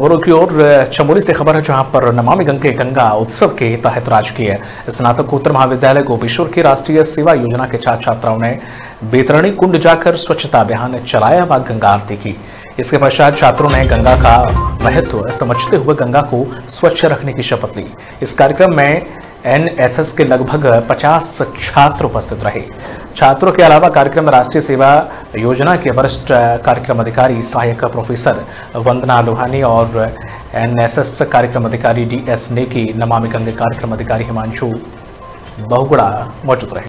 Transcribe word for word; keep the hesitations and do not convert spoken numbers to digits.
खबरों की ओर चमोली से खबर है, जहां पर नमामि गंगे गंगा उत्सव के तहत राजकीय स्नातकोत्तर महाविद्यालय गोपेश्वर की राष्ट्रीय सेवा योजना के छात्र छात्राओं ने बेतरणी कुंड जाकर स्वच्छता अभियान चलाया व गंगा आरती की। इसके पश्चात छात्रों ने गंगा का महत्व समझते हुए गंगा को स्वच्छ रखने की शपथ ली। इस कार्यक्रम में एन एस एस के लगभग पचास छात्र उपस्थित रहे। छात्रों के अलावा कार्यक्रम में राष्ट्रीय सेवा योजना के वरिष्ठ कार्यक्रम अधिकारी सहायक प्रोफेसर वंदना लोहानी और एन एस एस कार्यक्रम अधिकारी डी एस नेकी, नमामि गंगे कार्यक्रम अधिकारी हिमांशु बहुगुणा मौजूद रहे।